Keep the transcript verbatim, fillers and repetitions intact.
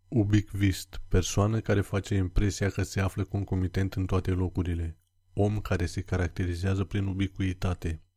Ubiquist, persoană care face impresia că se află concomitent în toate locurile. Om care se caracterizează prin ubicuitate.